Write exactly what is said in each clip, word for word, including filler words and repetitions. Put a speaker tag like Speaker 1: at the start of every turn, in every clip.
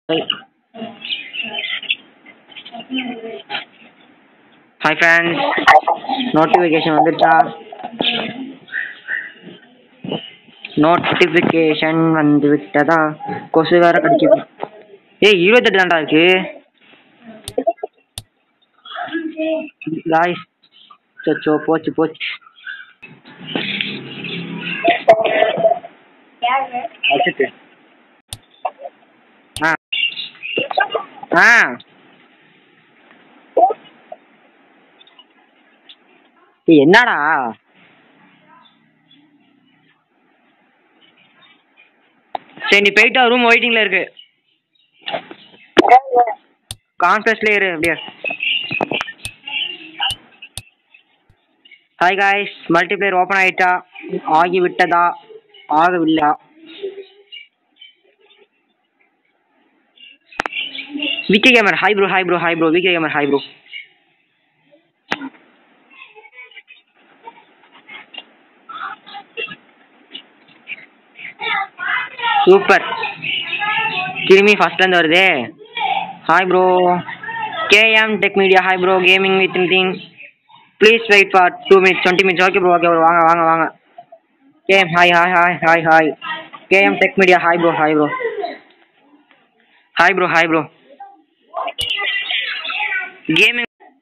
Speaker 1: Hi friends, notification வந்துச்சா? Notification வந்து விட்டதா? கொசு வேற கடிக்குது. ஏய் இருபத்தெட்டு தான்டா இருக்கு. காய்ஸ் சச்சோ போச்சு போச்சு. வச்சுட்டு ஆ ஆ என்னடா சரி நீ போயிட்டா, ரூம் வெயிட்டிங்ல இருக்கு. கான்ஃபரன்ஸ்ல இரு அப்படியே. ஹாய் காய்ஸ், மல்டிப்ளேயர் ஓப்பன் ஆயிட்டா? ஆகிவிட்டதா? ஆகவில்லை. Vicky gamer hi bro, hi bro, hi bro. Vicky gamer hi bro. Super. கிருமி ஃபர்ஸ்ட்ல இருந்து வருதே. Hi bro. KM tech media hi bro. Gaming with thing please wait for two minutes twenty minutes. Okay bro, okay bro. வாங்க வாங்க வாங்க. KM hi hi hi hi hi. KM tech media hi bro, hi bro. Hi bro, hi bro. Gaming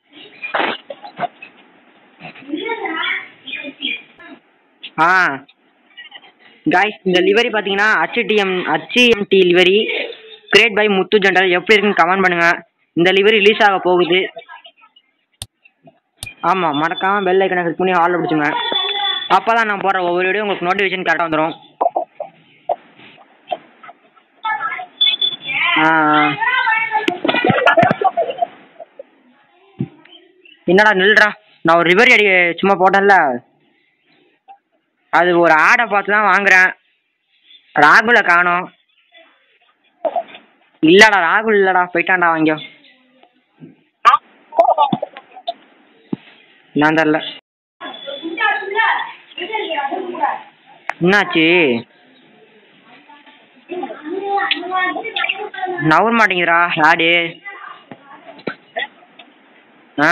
Speaker 1: ah guys, இந்த livery பார்த்தீங்கன்னா HTM HMD livery create by Muthu general. எப்படி இருக்குன்னு comment பண்ணுங்க. இந்த livery release ஆக போகுது. ஆமாம், மறக்காம பெல் ஐக்கனை கிளிக் பண்ணி ஆல்ல பிடிச்சுங்க. அப்போ தான் நான் போடுற ஒவ்வொரு வீடியோ உங்களுக்கு நோட்டிஃபிகேஷன் கரெக்டாக வந்துடும். ஆ என்னடா நில்றா, நான் ஒரு ரிவரி அடி சும்மா போட்டேன்ல, அது ஒரு ஆடை பார்த்து தான் வாங்குறேன். ராகுலை காணோம். இல்லடா ராகுல் இல்லடா, போயிட்டான்டா வாங்கியோ. நான் தரல. என்னாச்சு? நவர மாட்டேங்குதுடா ஆடு. ஆ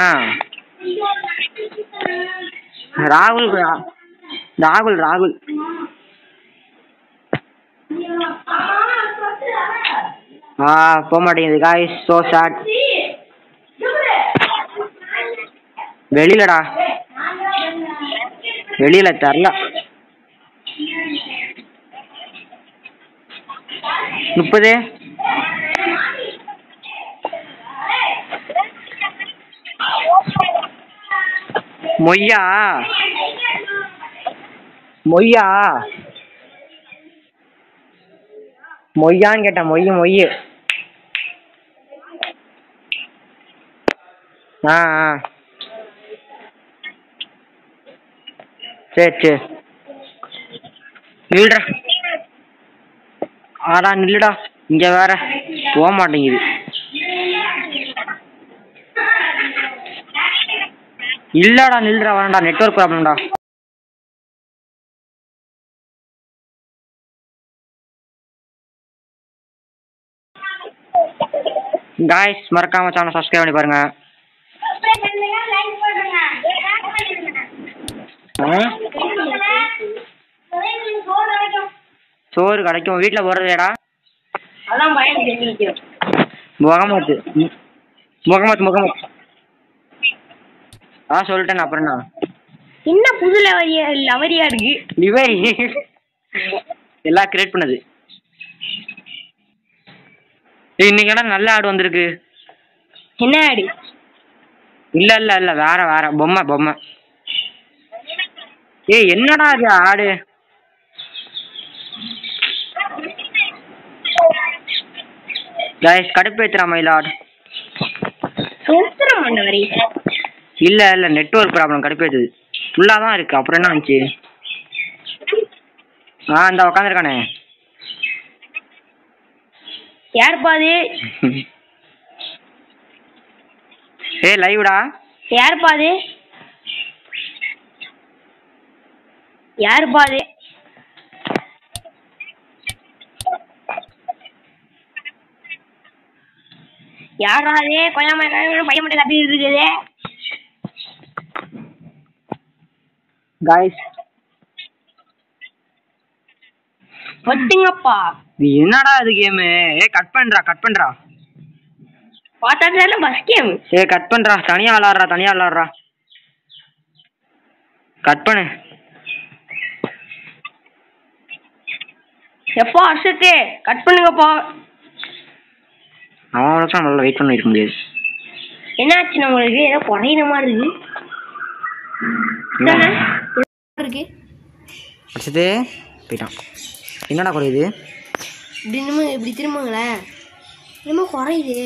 Speaker 1: ராகுல் ராகுல் ராகுல் ஆ போக மாட்டேங்குது காய்ஸ், சோ சாட். வெளியிலடா, வெளியில தரல. முப்பது மொய்யா மொய்யா மொய்யான்னு கேட்டேன். மொய்யு மொய்யு. ஆ ஆ சரி சரி நில்றா. ஆடா நில்லுடா, இங்கே வேற போக மாட்டேங்குது. இல்லடா நில்றா, வேணாண்டா, நெட்வொர்க் ப்ராப்ளம்டா. காய்ஸ் மறக்காம சேனல் சப்ஸ்கிரைப் பண்ணி பாருங்க. சோறு கிடைக்கும், வீட்டில் போடுறதேடா. முகமது முகமது முகமது ஆ சொல்லிட்டேன். அப்புறம் என்ன
Speaker 2: என்ன புது லவரியா லவரியா இருக்கு?
Speaker 1: லிவரி எல்லாம் கிரியேட் பண்ணது. இன்னைக்கு இடம் நல்ல ஆடு வந்திருக்கு.
Speaker 2: என்ன ஆடு?
Speaker 1: இல்ல இல்ல இல்ல வேற வேற பொம்மை பொம்மை. ஏய் என்னடா அது ஆடு? கைஸ் கடுப்பேத்துறா மயிலாடு. இல்ல இல்ல நெட்வொர்க் ப்ராப்ளம், கடுப்பேத்துது. ஃபுல்லா தான் இருக்கு. அப்புறம் என்ன ஆச்சு? ஆ இந்த உட்காந்துருக்கானே.
Speaker 2: யாருப்பா அது?
Speaker 1: ஏ லைவ்டா.
Speaker 2: யாருப்பா அது? யாருப்பா அது? யாரா அது கொய்யா மரம் பையன் மட்டும் கத்திட்டு இருக்குது.
Speaker 1: காய்ஸ்
Speaker 2: பத்துங்கப்பா.
Speaker 1: இது என்னடா இது கேமு? ஏ கட் பண்றா கட் பண்றா.
Speaker 2: பார்த்தா பஸ் கேம்.
Speaker 1: ஏ கட் பண்றா, தனியா விளாடுறா தனியா விளாடுறா. கட் பண்ணு.
Speaker 2: எப்போ அர்ஷத்து கட் பண்ணுங்கப்பா.
Speaker 1: அவனுக்கு நம்மளால வெயிட் பண்ண இருக்க முடியாது.
Speaker 2: என்னாச்சு நம்மளுக்கு? ஏதோ குறையிற மாதிரி இருக்கு. இருக்கு
Speaker 1: அர்ஷத்து போயிட்டான். என்னடா குறையுது?
Speaker 2: இப்படி இன்னும் இப்படி திரும்புங்களேன். என்னமோ குறையுது.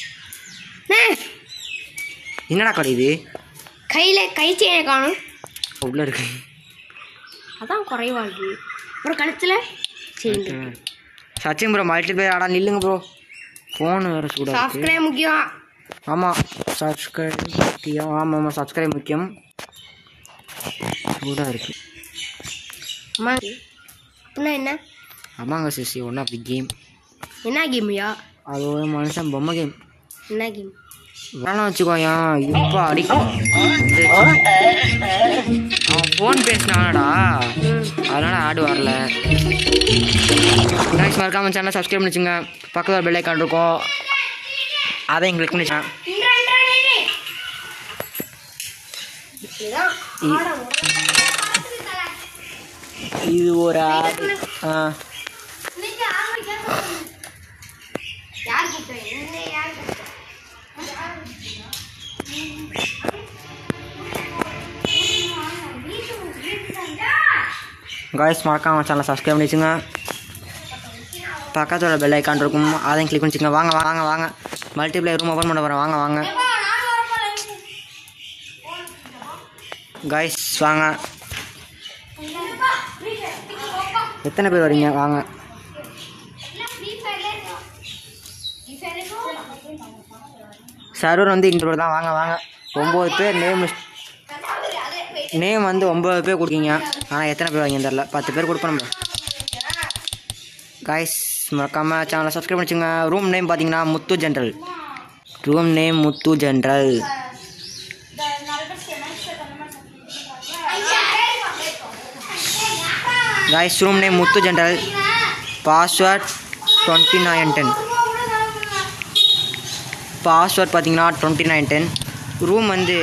Speaker 1: என்னடா குறையுது?
Speaker 2: கையில கை செயினை காணும்.
Speaker 1: உள்ள இருக்கு.
Speaker 2: அதான் குறைவா இருக்கு. அப்புறம் கழுத்துல செயின்.
Speaker 1: சச்சின் ப்ரோ மல்டிபிளேயர் ஆடா நில்லுங்க ப்ரோ. ஃபோன் வேறு சூடாக.
Speaker 2: சப்ஸ்கிரைப் முக்கியம்.
Speaker 1: ஆமாம் சப்ஸ்கிரைப் முக்கியம். ஆமாம் ஆமாம் சப்ஸ்கிரைப் முக்கியம். சூடாக இருக்கு.
Speaker 2: ஆமாம் அப்படின்னா என்ன?
Speaker 1: ஆமாங்க CC one of the game.
Speaker 2: என்ன கேம்யா?
Speaker 1: அது ஒரு மனுஷன் பொம்மை கேம்.
Speaker 2: என்ன கேம்?
Speaker 1: வேணாம் வச்சுக்கோயா. இப்போ அடிக்கும். அவன் ஃபோன் பேசினானடா, அதனால ஆடு வரல. தேங்க்ஸ். மறக்காம சேனல் சப்ஸ்கிரைப் பண்ணி வச்சுங்க. பக்கத்தில் பெல் ஐக்கான் இருக்கும், அதையும் கிளிக் பண்ணி வச்சேன். இது ஒரு ஆடு. ஆ காய்ஸ் மறக்காம சேனலை சப்ஸ்கிரைப் பண்ணி வச்சுங்க. பக்கத்தோட பெல் ஐக்கான் இருக்கும், அதையும் கிளிக் பண்ணி வச்சுங்க. வாங்க வாங்க வாங்க மல்டிப்ளேயர் ரூம் ஓப்பன் பண்ண போகிறேன். வாங்க வாங்க காய்ஸ் வாங்க. எத்தனை பேர் வரீங்க? வாங்க. சர்வர் வந்து இன்ட்ரோல் தான். வாங்க வாங்க. ஒம்பது பேர் நேம் நேம் வந்து ஒம்பது பேர் கொடுக்கீங்க. ஆனால் எத்தனை பேர் வாங்கின்னு தெரில. பத்து பேர் கொடுப்போம் நம்ம. காய்ஸ் மறக்காமல் சேனலை சப்ஸ்கிரைப் பண்ணிச்சுங்க. ரூம் நேம் பார்த்தீங்கன்னா Muthu general. Room name Muthu general. Guys room name Muthu general. Password twenty nine ten. Password பார்த்தீங்கன்னா டுவெண்ட்டி நைன் டென். ரூம் வந்து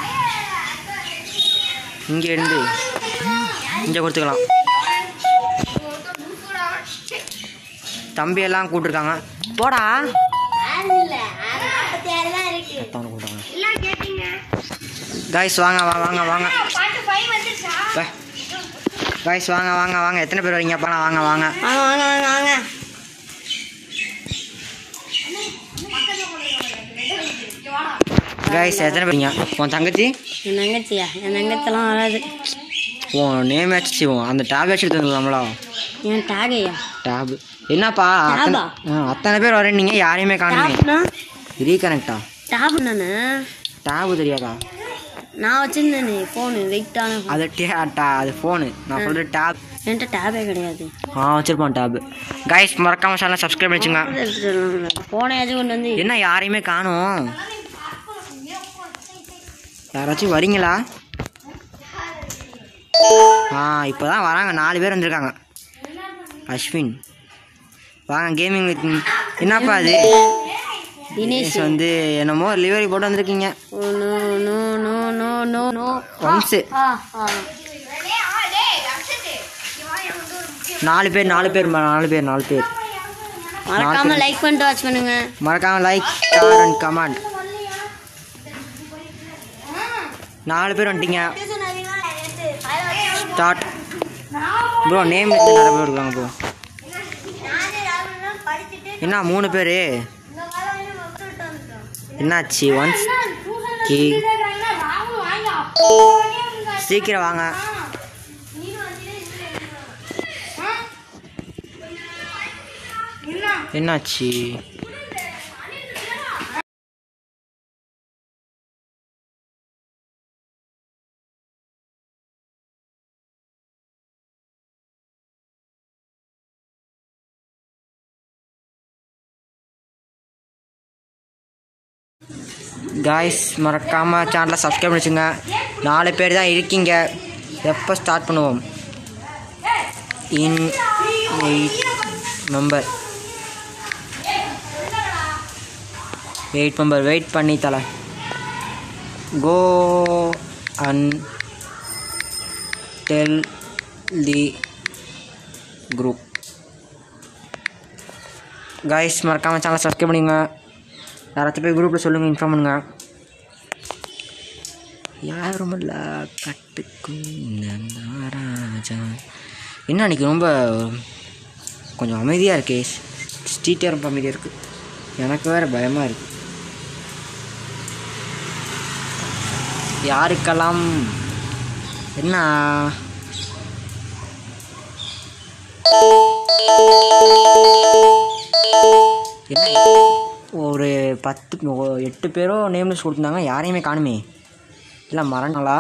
Speaker 1: இங்கே இருந்து இங்கே கொடுத்துக்கலாம். தம்பியெல்லாம் கூப்பிட்டுருக்காங்க. போடா காய்ஸ் வாங்க வாங்க வாங்க காய்ஸ் வாங்க வாங்க வாங்க. எத்தனை பேர் வரீங்க? போனா வாங்க வாங்க
Speaker 2: வாங்க வாங்க வாங்க.
Speaker 1: காய்ஸ் எத்தனை பேருங்க? உன் தங்கச்சி?
Speaker 2: என் தங்கச்சியா? என் தங்கச்செல்லாம் வராது.
Speaker 1: உன் நேம் ஆச்சு. அந்த டேப் வச்சு எடுத்துங்களா?
Speaker 2: என் டேகையா?
Speaker 1: டேப் என்னப்பா அத்தனை அத்தனை பேர் வரேன், நீங்கள் யாரையுமே காணுமே. ரீகனெக்டா?
Speaker 2: டேப் நானே.
Speaker 1: டேபு தெரியாதா?
Speaker 2: நான் வச்சுருந்தேனே ஃபோனு வெயிட்டான.
Speaker 1: அது டேட்டா, அது ஃபோனு. நான் சொல்கிறேன் டேப்.
Speaker 2: என்கிட்ட டேபே கிடையாது.
Speaker 1: ஆ வச்சுருப்பான் டேபு. கைஸ் மறக்காம சேனல் சப்ஸ்கிரைப் பண்ணிச்சுங்க.
Speaker 2: ஃபோனையாச்சும் கொண்டு வந்து.
Speaker 1: என்ன யாரையுமே காணும்? யாராச்சும் வரீங்களா? ஆ இப்போ தான் வராங்க. நாலு பேர் வந்திருக்காங்க. அஸ்வின் வாங்க. கேமிங் வித் என்னப்பா அது? தினேஷ் வந்து என்னமோ லிவரி போட்டு வந்திருக்கீங்க. ஒன்ஸு நாலு பேர் நாலு பேர் நாலு பேர் நாலு பேர்
Speaker 2: மறக்காம லைக் பண்ணிட்டு வாட்ச் பண்ணுங்க.
Speaker 1: மறக்காம லைக் ஷேர் அண்ட் கமெண்ட். நாலு பேர் வந்துட்டீங்க. Start bro. நேம் எடுத்து நிறைய பேர் இருக்காங்க ப்ரோ. என்ன மூணு பேர்? என்னாச்சு? ஒன்ஸ் கி சீக்கிரம் வாங்க. என்னாச்சு? காய்ஸ் மறக்காமல் சேனலை சப்ஸ்கிரைப் பண்ணி வச்சுங்க. நாலு பேர் தான் இருக்கீங்க. எப்போ ஸ்டார்ட் பண்ணுவோம்? In eight member eight member wait பண்ணி தலை. Go and tell the group. Guys மறக்காமல் சேனலை சப்ஸ்கிரைப் பண்ணிங்க. யாராச்சும் போய் குரூப்பில் சொல்லுங்கள், இன்ஃபார்ம் பண்ணுங்க. யாரும் இல்லை கட்டுக்கும் ராஜா. என்ன அன்றைக்கி ரொம்ப கொஞ்சம் அமைதியாக இருக்கே, ஸ்ட்ரீட்டே ரொம்ப அமைதியாக இருக்குது. எனக்கு வேறு பயமாக இருக்குது. யாருக்கெல்லாம் என்ன என்ன ஒரு பத்து எட்டு பேரோ நேம்லெஸ் கொடுத்துருந்தாங்க. யாரையுமே காணுமே. இல்லை மரணங்களா?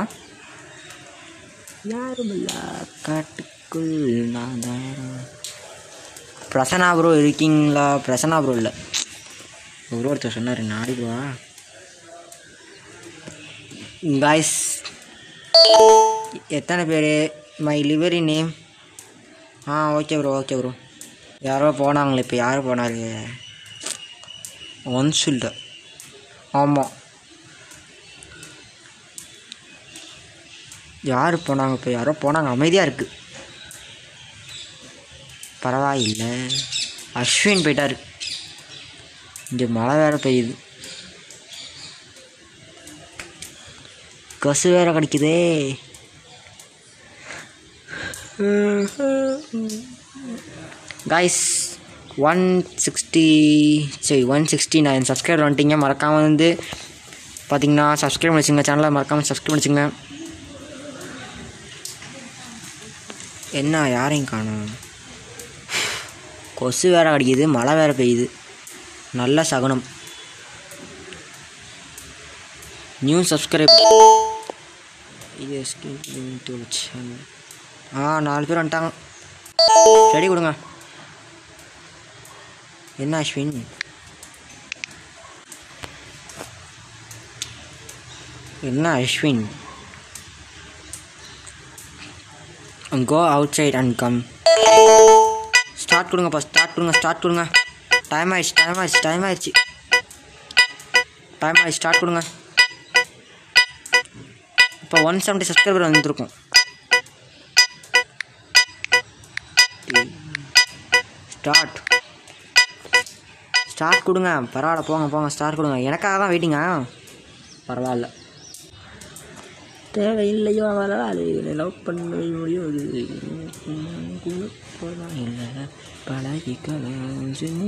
Speaker 1: யாரும் இல்லை காட்டுக்குள் நான் தான். பிரசன்னா ப்ரோ இருக்கீங்களா? பிரசன்னா ப்ரோ இல்லை, ஒரு ஒருத்தர் சொன்னார் நாடிக்குவா. காய்ஸ் எத்தனை பேர்? My livery name. Ah okay bro okay bro. யாரோ போனாங்களே, இப்போ யாரும் போனார்? ஒன்ஸ் இல்லை. ஆமாம், யார் போனாங்க? இப்போ யாரோ போனாங்க. அமைதியாக இருக்குது. பரவாயில்லை. அஸ்வின் போயிட்டார். இங்கே மழை வேறு பெய்யுது. கொசு வேறு கிடைக்குதே. காய்ஸ் ஒன் சிக்ஸ்டி சரி ஒன் சிக்ஸ்டி நைன் சப்ஸ்கிரைபர் வந்துட்டிங்க. மறக்காமல் வந்து பார்த்திங்கன்னா சப்ஸ்கிரைப் பண்ணி வச்சுங்க. சேனலை மறக்காமல் சப்ஸ்கிரைப் பண்ணி வச்சுங்க. என்ன யாரையும் காணும்? கொசு வேறு அடிக்குது, மழை வேறு பெய்யுது. நல்ல சகுனம். New subscribe. இது ஆ நாலு பேர் வந்துட்டாங்க. ரெடி கொடுங்க. என்ன அஸ்வின்? என்ன Ashwin? Go outside and come. Start கொடுங்கப்பா, ஸ்டார்ட் கொடுங்க, ஸ்டார்ட் கொடுங்க. டைம் ஆயிடுச்சு, டைம் ஆயிடுச்சு, டைம் ஆயிடுச்சு, டைம் ஆயிடுச்சு. ஸ்டார்ட் கொடுங்க. இப்போ ஒன் செவன்ட்டி சப்ஸ்கிரைபர் வந்துருக்கும். ஸ்டார்ட் ஸ்டார்ட் கொடுங்க. பரவாயில்ல, போங்க போங்க, ஸ்டார்ட் கொடுங்க. எனக்காக தான் வெயிட்டிங்கா? பரவாயில்ல, தேவையில்லையோ வரலாறு லவ் பண்ண முடியாது. இல்லை பழகிக்கலாம்.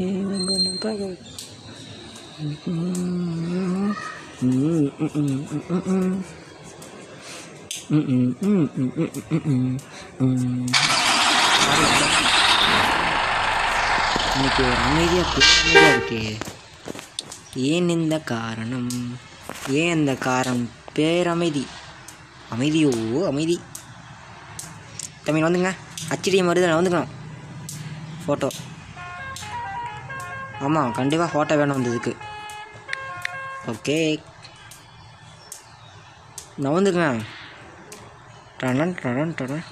Speaker 1: இன்னைக்கு ஒரு அமைதியாக அமைதியாக இருக்கே. ஏன் இந்த காரணம்? ஏன் இந்த காரணம்? பேரமைதி. அமைதியோ அமைதி. தமிழ் வந்துங்க. ஹச்டிஎம் வருது, வந்துக்கணும். ஃபோட்டோ. ஆமாம், கண்டிப்பாக ஃபோட்டோ வேணும் வந்ததுக்கு. ஓகே, நான் வந்துக்குங்க. டடன் டடன் டடன்.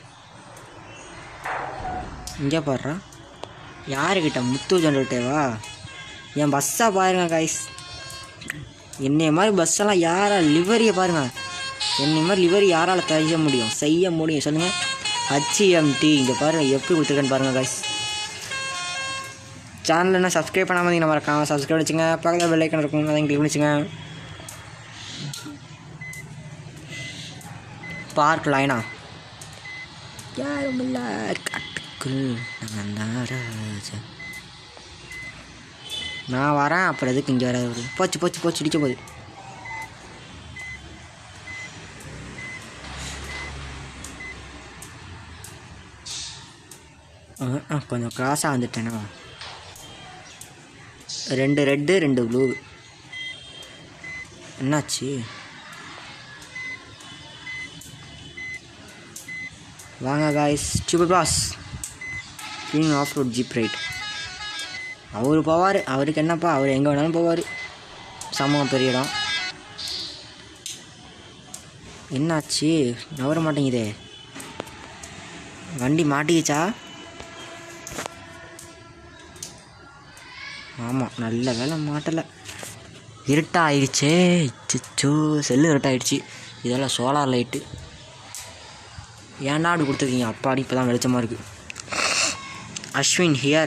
Speaker 1: இங்கே பாடுறா. யாருக்கிட்ட? முத்து ஜென்ரேட்டேவா? என் பஸ்ஸாக பாருங்கள் காய்ஸ். என்னைய மாதிரி பஸ்ஸெல்லாம் யாரா லிவரியை பாருங்கள். என்னை மாதிரி லிவரி யாரால் செய்ய முடியும்? செய்ய முடியும் சொல்லுங்கள். ஹச்எம்டி இங்கே பாருங்கள் எப்படி கொடுத்துருக்கேன்னு பாருங்கள் காய்ஸ். சேனல் என்ன சப்ஸ்கிரைப் பண்ணாமல் இருந்தீங்கன்னா மறக்காமல் சப்ஸ்கிரைப் வச்சுங்க. பக்கத்தில் பெல் ஐக்கான் இருக்கும், அதை கிளிக் பண்ணிச்சுங்க. பார்க் லைனா யாரும் இல்லை காட்டுக்குள் ராஜா. நான் வரேன், அப்புறம் எதுக்கு இங்கே வர? போச்சு போச்சு போச்சு இடிக்க போகுது. கொஞ்சம் கிராஸாக வந்துட்டேனா? ரெண்டு ரெட்டு ரெண்டு ப்ளூ. என்னாச்சு? வாங்க guys. Super boss king of road jeep ride. அவர் போவார். அவருக்கு என்னப்பா, அவர் எங்கே வேணாலும் போவார். சமூகம் பெரிய இடம். என்னாச்சு நவர மாட்டேங்குதே வண்டி மாட்டிக்கிச்சா ஆமாம் நல்ல வேலை மாட்டலை இருட்டாயிடுச்சே சிச்சோ செல்லு இருட்டாயிடுச்சு இதெல்லாம் சோலார் லைட்டு ஏன்டா அப்படி கொடுத்துருக்கீங்க அப்பாடி இப்போ தான் வெளிச்சமாக இருக்குது அஸ்வின் ஹியர்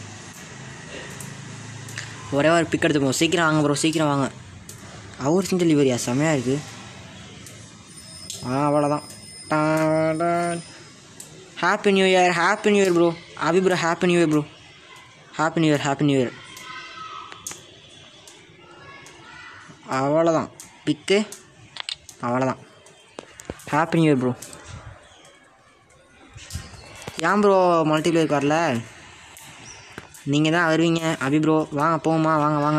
Speaker 1: ஒரே ஒரு பிக் எடுத்துப்போம் சீக்கிரம் வாங்க ப்ரோ சீக்கிரம் வாங்க அவர் செஞ்ச டெலிவரியா செம்மையாக இருக்குது ஆ அவ்வளோதான் happy new year happy new year bro Abhi bro happy new year bro happy new year happy new year அவ்வளோதான் பிக்கு அவ்வளோதான் ஹாப்பி நியூ இயர் ப்ரோ ஏன் ப்ரோ மல்டிப்ளேயர் வரல நீங்கள் தான் வருவீங்க அபி ப்ரோ வாங்க போமா வாங்க வாங்க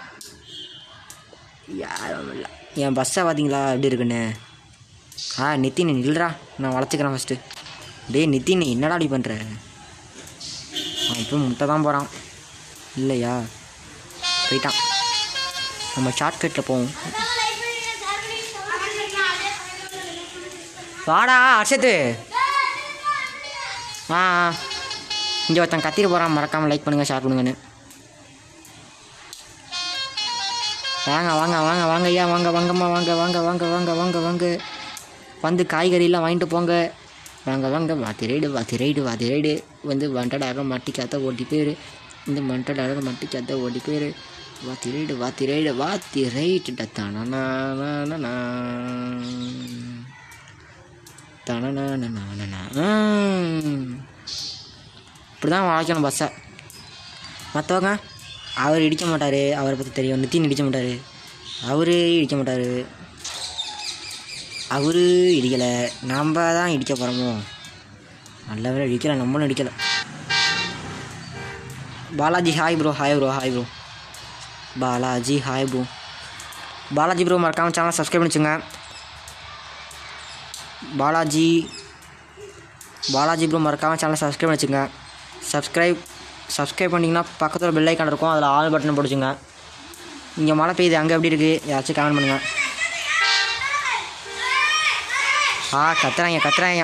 Speaker 1: யாரும் இல்லை என் பஸ்ஸை பார்த்தீங்களா எப்படி இருக்குன்னு ஆ நித்தின் இல்லைடா நான் வளர்த்துக்கிறேன் ஃபஸ்ட்டு டே நித்தின் என்னடா அப்படி பண்ணுற அவன் இப்போ முட்டை தான் போகிறான் இல்லையா போயிட்டான் நம்ம ஷார்ட்கட்டில் போவோம் வாடா அர்ஷத்து ஆ இங்கே ஒருத்தன் கத்திட்டு போகிறான் மறக்காமல் லைக் பண்ணுங்கள் ஷேர் பண்ணுங்கன்னு வாங்க வாங்க வாங்க வாங்க ஐயா வாங்க வாங்கம்மா வாங்க வாங்க வாங்க வாங்க வாங்க வாங்க வந்து காய்கறியெல்லாம் வாங்கிட்டு போங்க வாங்க வாங்க வாத்தி ரைடு வாத்தி ரைடு வாத்தி ரைடு வந்து வண்டடாக மட்டி காத்த ஓட்டி போயிரு இந்த மண்டடாக மட்டி காத்த ஓட்டி போயிரு வாத்தி ரைடு வாத்தி ரைடு வாத்தி ரைடு தானா தானா இப்படி தான் வாழ்க்கணும் பஸ்ஸை மற்றவங்க அவர் இடிக்க மாட்டார் அவரை பற்றி தெரியும் நித்தின் இடிக்க மாட்டார் அவர் இடிக்க மாட்டார் அவர் இடிக்கலை நம்ம தான் இடிக்க போகிறோமோ நல்ல வேலை இடிக்கலை நம்மளும் இடிக்கலை Balaji hi bro hi bro hi bro Balaji hi bro Balaji bro மறக்காமல் சேனல் சப்ஸ்கிரைப் பண்ணிச்சுங்க பாலாஜி பாலாஜி ப்ரோ மறக்காமல் சேனல் சப்ஸ்கிரைப் பண்ணிச்சுங்க சப்ஸ்கிரைப் சப்ஸ்கிரைப் பண்ணிங்கன்னா பக்கத்தில் பெல் ஐக்கான் இருக்கும் அதில் ஆல் பட்டன் போட்டுச்சுங்க இங்கே மழை பெய்யுது அங்கே எப்படி இருக்குது ஏதாச்சும் கமெண்ட் பண்ணுங்கள் ஆ கத்துறாங்க கத்துறாங்க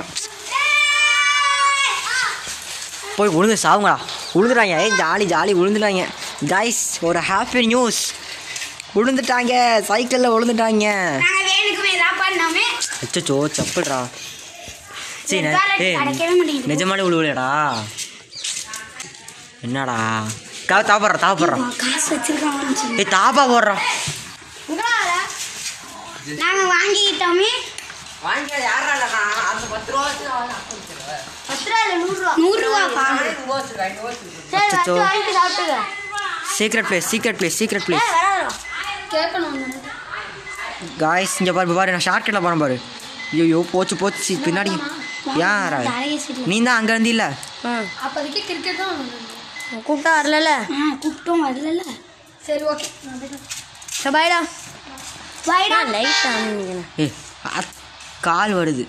Speaker 1: போய் விழுந்து சாவுங்களா விழுந்துட்டாங்க ஏய் ஜாலி ஜாலி விழுந்துட்டாங்க கைஸ் ஒரு ஹாப்பி நியூஸ் விழுந்துட்டாங்க சைக்கிளில் விழுந்துட்டாங்க அச்சோ சப்புடுறா சரி ஏ நிஜமாலே விழுவிலடா என்னடா கா தாப்படுறா தாப்படுறோம்
Speaker 2: காசு வச்சிருக்காங்க
Speaker 1: ஏய் தாப்பா போடுறோம்
Speaker 2: நாங்கள் வாங்கிக்கிட்டோமே
Speaker 1: வாங்கிக்காது யாரா இல்லைண்ணா அந்த பத்து ரூபா
Speaker 2: பத்து ரூபா இல்லை நூறுரூவா நூறுரூவாப்பா சரி வச்சு வாங்கிட்டு சாப்பிட்டுக்க
Speaker 1: secret place secret place secret place
Speaker 2: கேட்கணும்
Speaker 1: காய்ஸ் இங்கே பாரு பாரு நான் ஷார்ட் கட்டில் போகிறேன் பாரு ஐயோ போச்சு போச்சு பின்னாடி யாரா நீ தான் அங்கே இருந்தில்ல
Speaker 2: அப்போதைக்கு கிரிக்கெட் தான் கூப்பிட்டா வரல ஆ கூப்பிட்டோம் வரல சரி ஓகே சரி பாய்டா பாய்டா லைட் ஆன்
Speaker 1: ஏ கால் வருது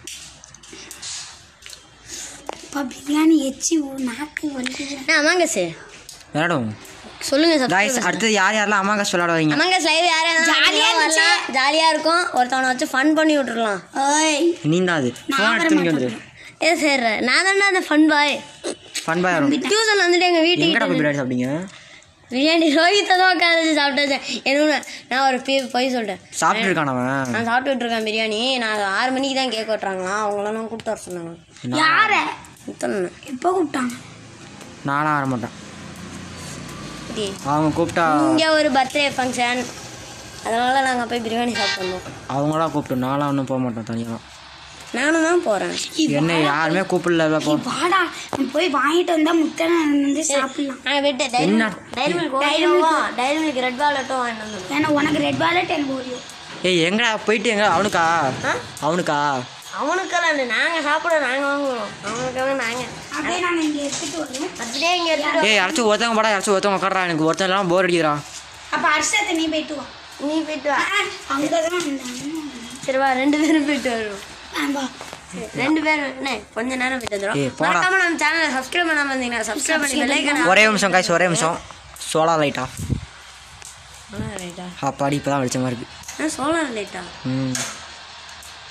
Speaker 2: இப்போ பிரியாணி எச்சி நாக்கு வலிக்குது ஆமாங்க சார்
Speaker 1: விளாடுவோம்
Speaker 2: சொல்லுங்க சார்
Speaker 1: காய்ஸ் அடுத்தது யார் யாரெல்லாம் அம்மாங்க விளாட வரீங்க
Speaker 2: அம்மாங்க லைவ் யார் ஜாலியாக வரலாம் ஜாலியாக இருக்கும் ஒருத்தவனை வச்சு ஃபன் பண்ணி விட்டுறலாம் ஓய்
Speaker 1: நீ தான் அது ஃபோன் எடுத்து இங்கே வந்துடு
Speaker 2: ஏ சார் நான் தானே அந்த ஃபன் பாய்
Speaker 1: ஃபன் பாய் வரும்
Speaker 2: டியூஷன் வந்துட்டு எங்கள் வீட்டுக்கு
Speaker 1: எங்கடா போய் பிரியாணி சாப்பிட்டீங்க
Speaker 2: பிரியாணி ரோஹித்தை தான் உட்காந்து சாப்பிட்டேன் என்ன நான் ஒரு பே போய் சொல்லிட்டேன்
Speaker 1: சாப்பிட்டு இருக்கான் அவன்
Speaker 2: நான் சாப்பிட்டுட்டு இருக்கேன் பிரியாணி நான் ஆறு மணிக்கு தான் கேட்க விட்றாங்களா அவங்களாம் நான் கூப்பிட்டு வர சொன்னாங்க யார எப்போ கூப்பிட்டாங்க
Speaker 1: நானும் வர மாட்டேன் அவங்க கூப்பிட்டா
Speaker 2: இங்கே ஒரு பர்த்டே ஃபங்க்ஷன் அதனால நாங்கள் போய் பிரியாணி சாப்பிட்டோம்
Speaker 1: அவங்களாம் கூப்பிட்டு நானும் ஒன்றும் போக மாட்டேன் தனியாக
Speaker 2: நானும் தான் போகிறேன்
Speaker 1: என்ன யாருமே கூப்பிடல போ
Speaker 2: வாடா போய் வாங்கிட்டு வந்தால் முத்தனை வந்து சாப்பிடலாம் நான் விட்டு
Speaker 1: என்ன
Speaker 2: Dairy Milk Dairy Milk Dairy Milk red வாலெட்டும் வாங்கிட்டு வந்து ஏன்னா உனக்கு ரெட் வாலெட் எனக்கு ஓரியோ
Speaker 1: ஏய் எங்கடா போயிட்டு எங்க அவனுக்கா அவனுக்கா
Speaker 2: அவனுக்கெல்லாம் நாங்கள் சாப்பிட நாங்கள் வாங்குவோம் அவனுக்காக நாங்கள் அப்படியே நாங்கள் இங்கே எடுத்துகிட்டு வருவோம் அப்படியே இங்கே எடுத்துகிட்டு
Speaker 1: ஏய் யாராச்சும் ஒருத்தவங்க படா யாராச்சும் ஒருத்தவங்க உட்காடுறா எனக்கு ஒருத்தன் எல்லாம் போர் அடிக்கிறா
Speaker 2: அப்போ அரிசத்தை நீ போயிட்டு வா நீ போயிட்டு வா அங்கே தான் சரி வா ரெண்டு பேரும் போயிட்டு வருவோம் ரெண்டு பேரும் என்ன கொஞ்ச நேரம் போயிட்டு வந்துடும் மறக்காம நம்ம சேனலை சப்ஸ்கிரைப் பண்ணாம இருந்தீங்கன்னா சப்ஸ்கிரைப் பண்ணி பெல் ஐகான்
Speaker 1: ஒரே நிமிஷம் காய்ஸ் ஒரே நிமிஷம் சோலார் லைட்டா
Speaker 2: சோலார் லைட்டா
Speaker 1: அப்பாடி இப்போ தான் வெளிச்சமாக இருக்குது
Speaker 2: சோலார் லைட்டா
Speaker 1: ம்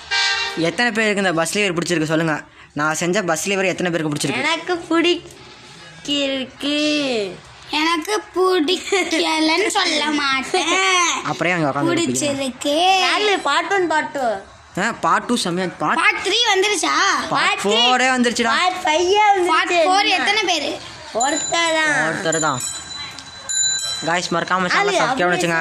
Speaker 1: எத்தனை பேருக்கு இந்த பஸ் லிவர் பிடிச்சிருக்கு சொல்லுங்க. நான் செஞ்ச பஸ் லிவர் எத்தனை பேருக்கு பிடிச்சிருக்கு?
Speaker 2: எனக்கு பிடிக்கிருக்கு.
Speaker 3: எனக்கு பிடிக்கலன்னு சொல்ல மாட்டேன்.
Speaker 1: அப்புறம் அங்கே உட்காந்து
Speaker 3: பிடிச்சிருக்கு.
Speaker 2: Part one part two
Speaker 1: part two செம்மையா. பார்ட்
Speaker 3: பார்ட் த்ரீ வந்துருச்சா?
Speaker 1: பார்ட் ஃபோரே வந்துருச்சுடா.
Speaker 2: பார்ட் ஃபைவ்
Speaker 3: பார்ட் ஃபோர் எத்தனை பேர்?
Speaker 2: ஒருத்தர் தான்.
Speaker 1: ஒருத்தர் தான். गाइस மறக்காம சேனலை சப்ஸ்கிரைப் பண்ணுங்க.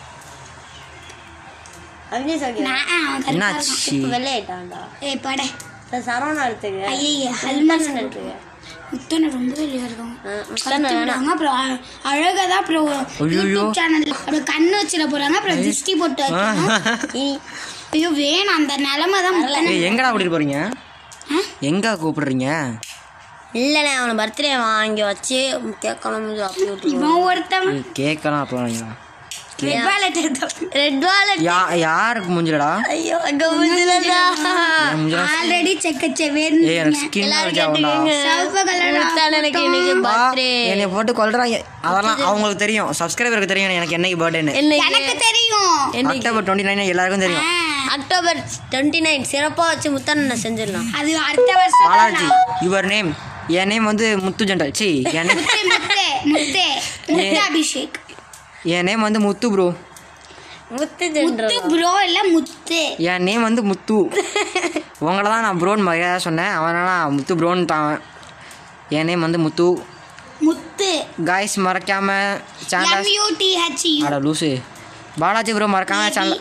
Speaker 2: அவினே சொல்லுங்க.
Speaker 1: என்னாச்சு?
Speaker 2: வெள்ளை ஆயிட்டான்டா.
Speaker 3: ஏய் பட.
Speaker 2: சரவணா எடுத்துங்க.
Speaker 3: ஐயே ஹல்மாஸ்
Speaker 2: எடுத்துங்க.
Speaker 3: முத்தன ரொம்ப வெளிய இருக்காங்க.
Speaker 2: முத்தன
Speaker 3: வேணாங்க. அப்புறம் அழகா தான் அப்புறம் யூடியூப் சேனல்ல அப்புறம் கண்ணு வச்சிர போறாங்க. அப்புறம் திஷ்டி போட்டு வைக்கணும். ஐயோ வேணாம் அந்த நிலைமை தான்.
Speaker 1: ஏய் எங்கடா கூட்டிட்டு போறீங்க? எங்க கூப்பிடுறீங்க?
Speaker 2: இல்லண்ணே அவனை பர்த்டே வாங்கி வச்சு கேட்கலாம்.
Speaker 3: இவன் ஒருத்தன்
Speaker 1: கேட்கலாம். அப்புறம்
Speaker 3: ரெட் வாலெட்
Speaker 2: ரெட் வாலெட்
Speaker 1: யாருக்கு மூஞ்சிலடா?
Speaker 2: ஐயோ அங்க மூஞ்சிலடா.
Speaker 3: ஆல்ரெடி செக்க செவேர்னு
Speaker 1: ஏய் எனக்கு ஸ்கின் அலர்ஜி ஆகும்டா.
Speaker 3: சிவப்பு கலர்
Speaker 2: எனக்கு இன்னைக்கு பர்த்டே.
Speaker 1: என்னை போட்டு கொல்றாங்க. அதெல்லாம் அவங்களுக்கு தெரியும். சப்ஸ்கிரைபருக்கு தெரியும் எனக்கு என்னைக்கு பர்த்டேன்னு.
Speaker 3: எனக்கு தெரியும்.
Speaker 1: அக்டோபர் இருபத்தி ஒன்பது எல்லாருக்கும் தெரியும்.
Speaker 2: அக்டோபர் இருபத்தி ஒன்பது சிறப்பா வச்சு முத்தண்ணனை செஞ்சிடலாம்.
Speaker 3: அது அடுத்த வருஷம்.
Speaker 1: Balaji your name. என் நேம் வந்து முத்து ஜெண்டல். சி என் நேம்
Speaker 3: முத்தே முத்தே முத்தே அபிஷேக்.
Speaker 1: என் நேம் வந்து முத்து ப்ரோ.
Speaker 2: முத்து
Speaker 3: முத்து ப்ரோ இல்ல முத்து.
Speaker 1: என் நேம் வந்து முத்து. உங்களை தான் நான் ப்ரோன்னு மரியாதை சொன்னேன். அவனால முத்து ப்ரோன்னு தான். என் நேம் வந்து முத்து.
Speaker 3: முத்து.
Speaker 1: गाइस மறக்காம channel
Speaker 3: M U T H U.
Speaker 1: அட லூசு. பாலாஜி ப்ரோ மறக்காம சேனல்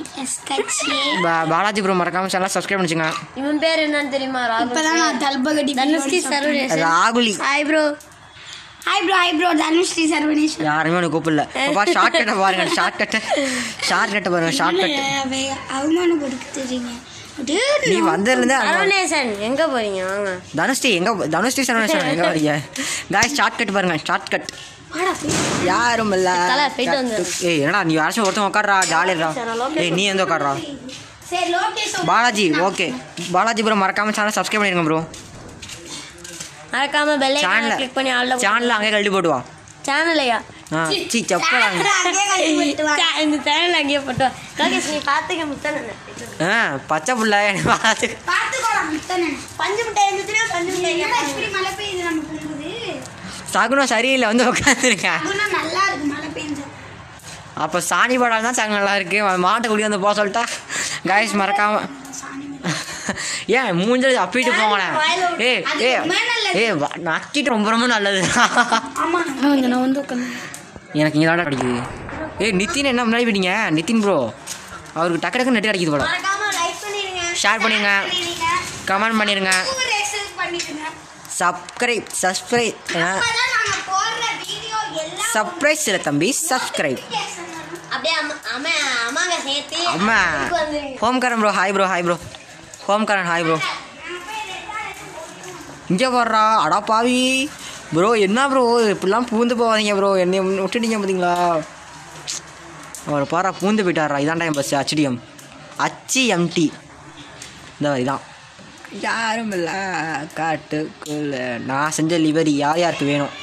Speaker 1: பாலாஜி ப்ரோ மறக்காம சேனல் சப்ஸ்கிரைப் பண்ணிச்சுங்க.
Speaker 2: இவன் பேர் என்னன்னு தெரியுமா?
Speaker 3: இப்பதான் நான் தல்பகடி
Speaker 2: தனுஷ்டி சர்வனேஷன்.
Speaker 1: ராகுலி.
Speaker 2: Hi bro.
Speaker 3: Hi bro hi bro தனுஷ்டி சர்வனேஷன்.
Speaker 1: யாருமே உனக்கு கூப்பிடல. பாப்பா ஷார்ட் கட்ட பாருங்க. ஷார்ட் கட்ட ஷார்ட் கட்ட பாருங்க. ஷார்ட் கட்
Speaker 3: அவமானப்படுத்துறீங்க.
Speaker 1: நீ வந்ததுலேருந்து
Speaker 2: சர்வனேஷன் எங்க போறீங்க? வாங்க
Speaker 1: தனுஷ்டி எங்க தனுஷ்டி சர்வனேஷன் எங்க வரீங்க? गाइस ஷார்ட் கட் பாருங்க. ஷார்ட் கட் யாரும் இல்ல. ஏய் என்னடா நீ யாராச்சும் ஒருத்தன் உட்கார்றா ஜாலியா. ஏய் நீ எந்த உட்கார்றா? பாலாஜி ஓகே. பாலாஜி ப்ரோ மறக்காம சேனல் சப்ஸ்கிரைப் பண்ணிருங்க ப்ரோ.
Speaker 2: மறக்காம பெல் ஐகானை கிளிக் பண்ணி ஆல்ல
Speaker 1: சேனல் அங்கே கழட்டி போட்டு வா.
Speaker 2: சேனலையா?
Speaker 1: சி செப்பல்
Speaker 2: இந்த சேனல் அங்கேயே போட்டு வா. காகேஷ் நீ பாத்துக்க முத்தண்ணனை.
Speaker 1: ஆ பச்சை புள்ள பாத்து
Speaker 3: பாத்துக்கோடா முத்தண்ணன்.
Speaker 2: பஞ்சு முட்டை இருந்துச்சுனா பஞ்சு முட்டை
Speaker 3: இப்படி மழை பெய்யுது நம்ம போகுது.
Speaker 1: சகுனம் சரியில்லை வந்து உட்காந்துருக்கேன்.
Speaker 3: சகுனம் நல்லா இருக்கு மழை பெய்ஞ்சு.
Speaker 1: அப்போ சாணி படம் தான் சங்க நல்லா இருக்கு. மாட்டை குடி வந்து போக சொல்லிட்டா. गाइस மறக்காம ஏன் மூஞ்சல் அப்பிட்டு போங்களேன். ஏ ஏ ஏ நக்கிட்டு ரொம்ப ரொம்ப நல்லது.
Speaker 3: நான் வந்து
Speaker 1: எனக்கு இங்கே தான் கிடைக்குது. ஏய் நித்தின் என்ன முன்னாடி போயிட்டீங்க? நித்தின் ப்ரோ அவருக்கு டக்கு டக்கு நெட்டு கிடைக்குது போல. ஷேர் பண்ணிடுங்க, கமெண்ட் பண்ணிடுங்க, சப்ஸ்கிரைப் சப்ஸ்கிரைப் சர்ப்ரைஸ் இல்லை தம்பி சப்ஸ்கிரைப். அம்மா ஹோம்காரன் bro hi bro hi bro ஹோம்காரன் ஹாய் ப்ரோ. இங்கே போடுறா அடா பாவி ப்ரோ. என்ன ப்ரோ இப்படிலாம் பூந்து போகாதீங்க ப்ரோ. என்னை விட்டுட்டீங்க பார்த்தீங்களா? அவர் பாரா பூந்து போயிட்டாரா. இதான் டைம் பஸ் ஹெச்டிஎம் ஹச்எம்டி இந்த மாதிரி தான். யாரும் இல்லை காட்டுக்குள்ள நான் செஞ்ச லிவரி யார் யாருக்கு வேணும்?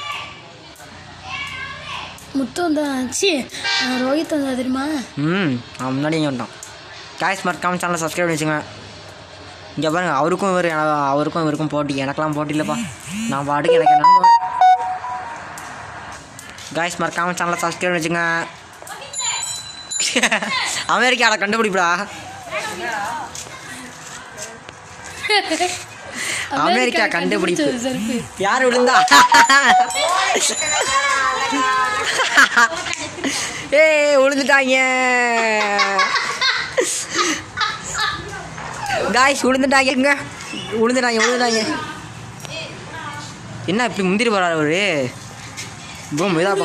Speaker 3: முத்து வந்தாச்சு. ரோஹித் வந்தா தெரியுமா?
Speaker 1: ம் அவன் முன்னாடி இங்கே வந்தான். காய்ஸ் மறக்காம சேனலை சப்ஸ்கிரைப் பண்ணி வச்சுங்க. இங்கே பாருங்க அவருக்கும் இவர் அவருக்கும் இவருக்கும் போட்டி. எனக்கெல்லாம் போட்டி இல்லைப்பா. நான் பாட்டுக்கு எனக்கு என்ன. காய்ஸ் மறக்காம சேனலை சப்ஸ்கிரைப் பண்ணி வச்சுங்க. அமெரிக்காவில் கண்டுபிடிப்பா. அமெரிக்கா கண்டுபிடிப்பு. யார் விழுந்தா? ஏ விழுந்துட்டாங்க. காய்ஸ் விழுந்துட்டாங்க. எங்க விழுந்துட்டாங்க விழுந்துட்டாங்க. என்ன இப்படி முந்திரி போறாரு அவரு? ப்ரோ இதாப்பா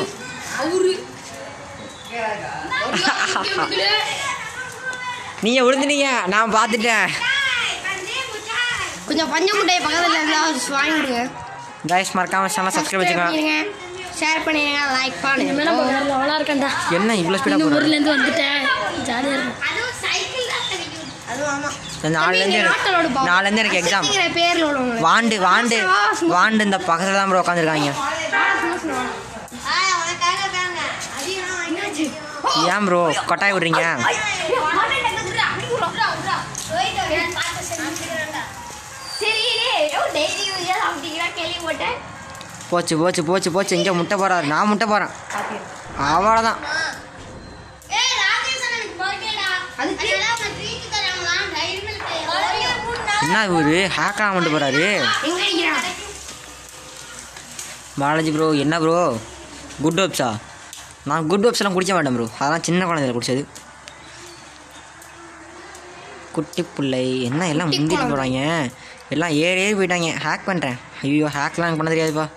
Speaker 1: நீங்க விழுந்துட்டீங்க நான் பார்த்துட்டேன்.
Speaker 2: கொஞ்சம் பஞ்சு முட்டையை பக்கத்தில் இருந்தால் வாங்கி விடுங்க.
Speaker 1: गाइस மறக்காம சேனல் சப்ஸ்கிரைப் பண்ணுங்க,
Speaker 2: ஷேர் பண்ணுங்க, லைக் பண்ணுங்க. மேல போறல நல்லா இருக்கேன்டா.
Speaker 1: என்ன இவ்ளோ ஸ்பீடா போற?
Speaker 2: ஊர்ல இருந்து வந்துட்டேன். ஜாலியா இருக்கு. அது சைக்கிள் தான் தெரியும். அது ஆமா. நாளைல இருந்து நாளைல இருந்து எனக்கு எக்ஸாம். பேர்ல உள்ளவங்க. வாண்டு வாண்டு வாண்டு இந்த பக்கத்துல தான் ப்ரோ உட்கார்ந்திருக்காங்க. ஆ அவனக்காக காங்க. அதிகமா வாங்கியாச்சு. ஏன் ப்ரோ கொட்டாய் விடுறீங்க?
Speaker 1: போச்சு போச்சு போச்சு போச்சு இங்கே முட்டை போகிறாரு நான் முட்டை போகிறேன் அவ்வளோதான் என்ன இவரு ஹேக்கா மட்டும் போகிறாரு பாலாஜி ப்ரோ என்ன ப்ரோ குட் வெப்ஸா நான் குட் வெப்ஸ்லாம் குடிக்க மாட்டேன் ப்ரோ அதெல்லாம் சின்ன குழந்தையில குடிச்சது குட்டி பிள்ளை என்ன எல்லாம் முந்திட்டு போகிறாங்க எல்லாம் ஏறி ஏறி போயிட்டாங்க ஹேக் பண்ணுறேன் ஐயோ ஹேக்லாம் எனக்கு பண்ண தெரியாதுப்பா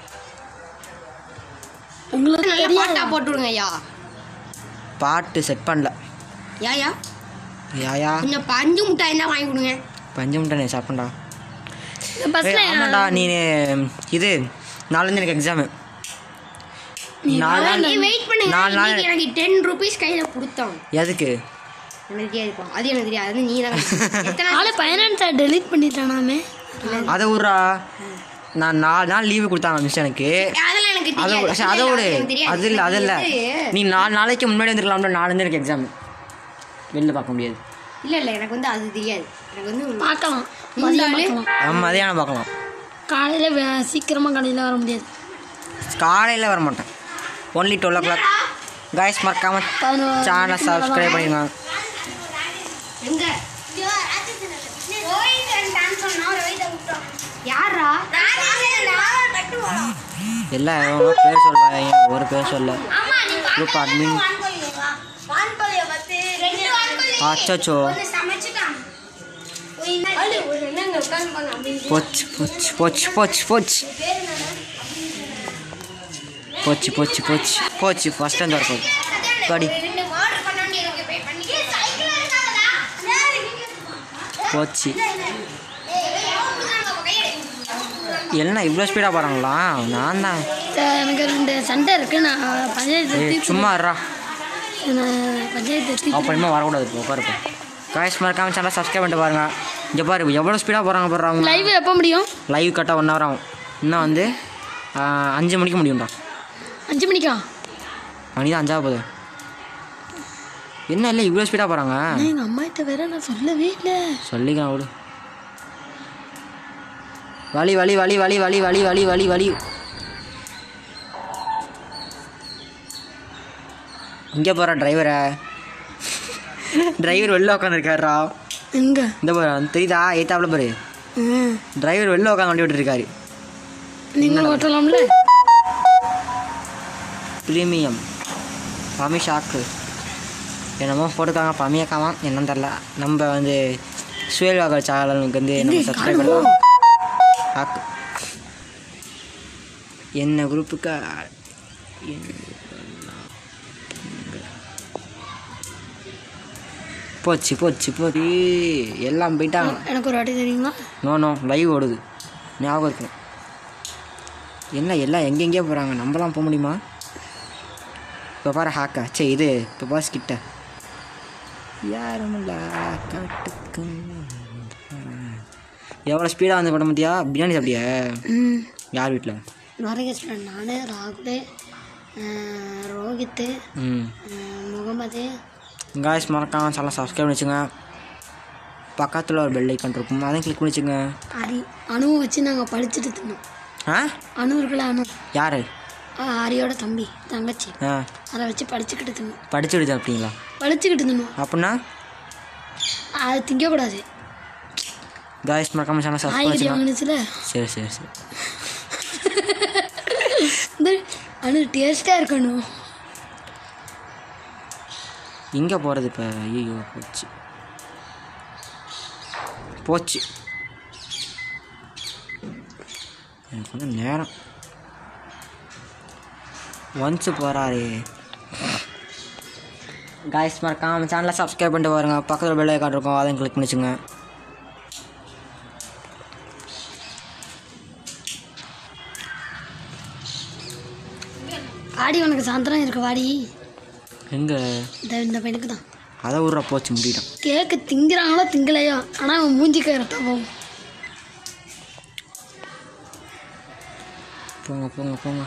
Speaker 2: உங்களுக்கு நல்ல பாட்டா போட்டு விடுங்க ஐயா
Speaker 1: பாட்டு செட் பண்ணல
Speaker 2: யாயா
Speaker 1: யாயா
Speaker 2: கொஞ்சம் பஞ்சு முட்டாய் என்ன வாங்கி கொடுங்க
Speaker 1: பஞ்சு முட்டை நீ சாப்பிட்டா ஆமாண்டா நீ இது நாலஞ்சு எனக்கு எக்ஸாமு நாலு நாள்
Speaker 2: வெயிட் பண்ணுங்க நாலு நாள் எனக்கு டென் ருபீஸ் கையில் கொடுத்தோம்
Speaker 1: எதுக்கு
Speaker 2: எனக்கு இருக்கும் அது எனக்கு தெரியாது அது நீ தான் எத்தனை
Speaker 3: ஆளு பைனான்ஸை டெலீட் பண்ணிட்டானாமே
Speaker 1: அதை விட்றா நான் நாலு நாள் லீவு கொடுத்தாங்க மிஸ் எனக்கு
Speaker 2: அதெல்லாம் எனக்கு
Speaker 1: அதை
Speaker 2: தெரியாது
Speaker 1: அதை விடு அது இல்லை அது இல்லை நீ நாலு நாளைக்கு முன்னாடி வந்துருக்கலாம்ல நாலு எனக்கு எக்ஸாம் வெளில பார்க்க முடியாது
Speaker 2: இல்லை இல்லை எனக்கு வந்து அது தெரியாது எனக்கு வந்து
Speaker 3: பார்க்கலாம்
Speaker 1: நம்ம மதியானம் பார்க்கலாம்
Speaker 3: காலையில் சீக்கிரமாக காலையில் வர முடியாது
Speaker 1: காலையில் வர மாட்டேன் only twelve o'clock guys மறக்காம சேனலை சப்ஸ்கிரைப் பண்ணிடுங்க
Speaker 2: எங்க யாரா
Speaker 1: எல்லாம் எவ்வளோ பேர் சொல்கிறாங்க ஒரு பேர் சொல்ல குரூப் அட்மின் அச்சோ போச்சு போச்சு போச்சு போச்சு போச்சு போச்சு போச்சு போச்சு போச்சு ஃபஸ்ட் டைம் இருக்கும் படி போச்சு என்ன இவ்வளோ ஸ்பீடாக போகிறாங்களா நான் தான்
Speaker 3: எனக்கு ரெண்டு சண்டை இருக்குது நான் பஞ்சாயத்து
Speaker 1: சும்மா இருறா
Speaker 3: பஞ்சாயத்து
Speaker 1: அப்புறமா வரக்கூடாது இப்போ உட்காருப்பா காய்ஸ் மறக்காம சேனல் சப்ஸ்கிரைப் பண்ணிட்டு பாருங்க இங்கே பாரு எவ்வளோ ஸ்பீடாக போகிறாங்க போடுறாங்க
Speaker 3: லைவ் எப்போ முடியும்
Speaker 1: லைவ் கரெக்டாக ஒன் ஹவர் ஆகும் இன்னும் வந்து அஞ்சு மணிக்கு முடியும்டா
Speaker 3: அஞ்சு மணிக்கா
Speaker 1: மணி தான் அஞ்சாவது போகுது என்ன இல்லை இவ்வளோ ஸ்பீடாக போகிறாங்க
Speaker 3: எங்கள் அம்மாகிட்ட வேற நான் சொல்லவே இல்லை
Speaker 1: சொல்லிக்கலாம் விடு வலி வலி வலி வலி வலி வலி வலி வலி வலி இங்கே போகிற டிரைவரை டிரைவர் வெளில உட்காந்துருக்காருடா
Speaker 3: எங்க
Speaker 1: இந்த பாரு தெரியுதா ஏத்தாப்புல பாரு டிரைவர் வெளில உட்காந்து வண்டி விட்டுருக்காரு
Speaker 3: நீங்கள் ஓட்டலாம்ல
Speaker 1: ப்ரீமியம் பமி ஷாக்கு என்னமோ போட்டுக்காங்க பமியாக்காமா என்னன்னு தெரில நம்ம வந்து சுயல் வாகல் சேனலுக்கு வந்து நம்ம சப்ஸ்கிரைப் பண்ணலாம் ஹாக்கு என்ன குரூப்புக்கு போச்சு போச்சு போச்சு எல்லாம் போயிட்டாங்க
Speaker 3: எனக்கு ஒரு வாட்டி தெரியுங்களா
Speaker 1: நோ நோ லைவ் ஓடுது ஞாபகம் இருக்கணும் என்ன எல்லாம் எங்கெங்கேயோ போகிறாங்க நம்மளாம் போக முடியுமா இப்போ பாரு ஹாக்கா சரி இது இப்போ பாஸ் கிட்ட யாரும் காட்டுக்கு எவ்வளோ ஸ்பீடாக வந்து படம் பார்த்தியா பிரியாணி சாப்பிட்டியா
Speaker 3: ம்
Speaker 1: யார் வீட்டில்
Speaker 3: நிறைய நான் ராகுல் ரோஹித்
Speaker 1: ம்
Speaker 3: முகமது
Speaker 1: காய்ஸ் மறக்காம சேனல் சப்ஸ்கிரைப் பண்ணி வச்சுங்க பக்கத்தில் ஒரு பெல் ஐக்கான் இருக்கும் அதையும் கிளிக் பண்ணி வச்சுங்க
Speaker 3: அரி அணுவை வச்சு நாங்கள் படிச்சுட்டு இருந்தோம்
Speaker 1: ஆ
Speaker 3: அணு இருக்குல்ல அணு
Speaker 1: யார்
Speaker 3: ஆரியோட தம்பி தங்கச்சி
Speaker 1: ஆ
Speaker 3: அதை வச்சு படிச்சுக்கிட்டு இருந்தோம்
Speaker 1: படிச்சுடுது அப்படிங்களா
Speaker 3: படிச்சுக்கிட்டு இருந்தோம்
Speaker 1: அப்படின்னா
Speaker 3: அது திங்கக்கூடாது
Speaker 1: காய்ஸ் மறக்காம சேனல் சப்ஸ்கிரைப்
Speaker 3: காய்கறி
Speaker 1: வச்சுங்க
Speaker 3: வாங்கினுச்சுல
Speaker 1: சரி சரி சரி
Speaker 3: இந்த அணு டேஸ்ட்டாக இருக்கணும்
Speaker 1: இங்கே போகிறது இப்போ ஐயோ போச்சு போச்சு எனக்கு வந்து நேரம் ஒன்ஸு போகிறாரு காய்ஸ் மறக்காம சேனலை சப்ஸ்கிரைப் பண்ணிட்டு பாருங்க பக்கத்தில் பெல் ஐக்கான் இருக்கும் அதையும் கிளிக் பண்ணி வச்சுங்க
Speaker 3: வாடி உனக்கு சாயந்தரம் இருக்கு வாடி
Speaker 1: எங்கே
Speaker 3: இந்த இந்த பையனுக்கு தான்
Speaker 1: அதை விட்ற போச்சு முடியிட்டான்
Speaker 3: கேக்கு திங்கிறாங்களோ திங்கலையோ ஆனால் அவன் மூஞ்சி கரெக்டாக போகும்
Speaker 1: போங்க போங்க போங்க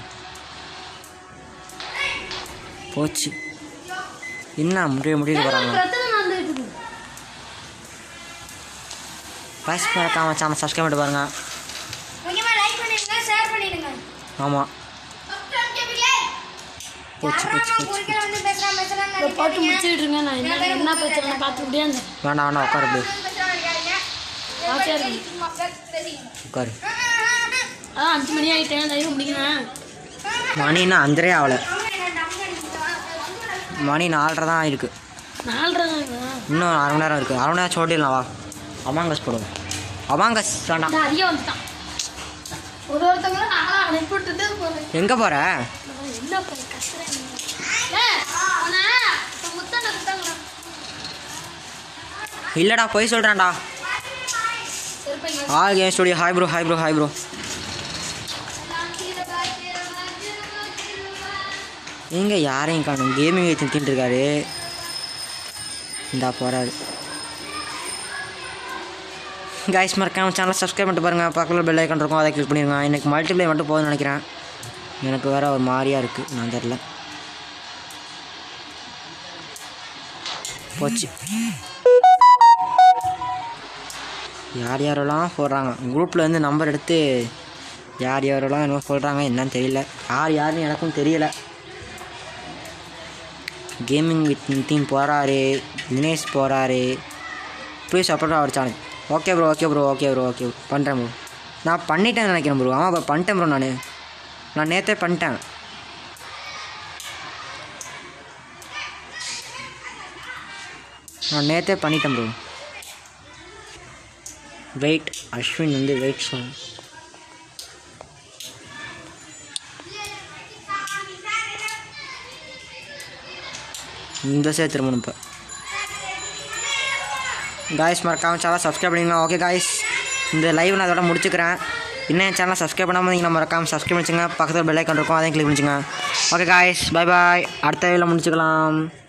Speaker 1: போச்சு என்ன முடிய முடிய வராங்க
Speaker 3: பிரச்சனை நடந்துட்டு இருக்கு
Speaker 1: காய்ஸ் மறக்காம சேனல் சப்ஸ்கிரைப் பண்ணிட்டு பாருங்க ஆமாம் போச்சு போச்சு போச்சு
Speaker 3: போட்டு முடிச்சுட்டு இருங்க. நான் என்ன என்ன பிரச்சனை பார்த்து முடியாது.
Speaker 1: வேண்டாம் வேண்டாம் உட்காரு அப்படியே உட்காரு.
Speaker 3: ஆ அஞ்சு மணி ஆகிட்டேன். லைவ் முடிக்கணும்.
Speaker 1: மணின்னா அஞ்சரே ஆகலை, மணி நாலரை தான் இருக்குது.
Speaker 3: நாலரை
Speaker 1: இன்னும் அரை மணி நேரம் இருக்குது. அரை மணி நேரம் சொல்லிடலாம் வா. அமாங்கஸ் போடுவோம். அமாங்கஸ் வேண்டாம்.
Speaker 3: அதிகம் வந்துட்டான். ஒரு ஒருத்தவங்களும் நாளாக அனுப்பிவிட்டுட்டு போகிறேன்.
Speaker 1: எங்கே போகிற?
Speaker 3: என்ன போய் கஷ்டம்
Speaker 1: இல்லைடா போய் சொல்கிறேன்டா. All game studio. Hi bro hi bro hi bro. எங்கே யாரையும் காணும். கேமிங் வச்சு தின்ட்டு இருக்காரு. இந்தா போகிறாரு. கைஸ் மறக்காம சேனலை சப்ஸ்கிரைப் பண்ணிட்டு பாருங்கள். பக்கத்தில் பெல் ஐக்கான் இருக்கும், அதை கிளிக் பண்ணிடுங்க. எனக்கு மல்டிப்ளே மட்டும் போதும்னு நினைக்கிறேன். எனக்கு வேறு ஒரு மாதிரியாக இருக்குது, நான் தெரில. போச்சு. யார் யாரெல்லாம் போடுறாங்க குரூப்பில் வந்து நம்பர் எடுத்து யார் யாரெல்லாம் என்ன சொல்கிறாங்க என்னன்னு தெரியல. யார் யாருன்னு எனக்கும் தெரியலை. கேமிங் வித் நிதின் போகிறாரு, தினேஷ் போகிறாரு. ப்ளீஸ் சப்போர்ட் அவர் channel. Okay bro okay bro okay bro okay பண்ணுறேன் ப்ரோ. நான் பண்ணிட்டேன்னு நினைக்கிறேன் ப்ரோ. ஆமாம் ப்ரோ பண்ணிட்டேன் ப்ரோ. நான் நான் நேற்றே பண்ணிட்டேன். நான் நேற்றே பண்ணிட்டேன் ப்ரோ. வெயிட் அஸ்வின் வந்து வெயிட் சொல். இந்த சே திரும்பணும். இப்போ காய்ஸ் மறக்காம சேனலை சப்ஸ்கிரைப் பண்ணிக்கலாம். ஓகே காய்ஸ், இந்த லைவ் நான் அதோட முடிச்சுக்கிறேன். இன்னும் என் சேனலை சப்ஸ்கிரைப் பண்ணாமல் நீங்கள் மறக்காமல் சப்ஸ்கிரைப் பண்ணிச்சுங்க. பக்கத்தில் பெல் ஐக்கான் இருக்கும், அதையும் கிளிக் பண்ணிச்சுங்க. Okay guys bye bye. அடுத்த வேலை முடிச்சுக்கலாம்.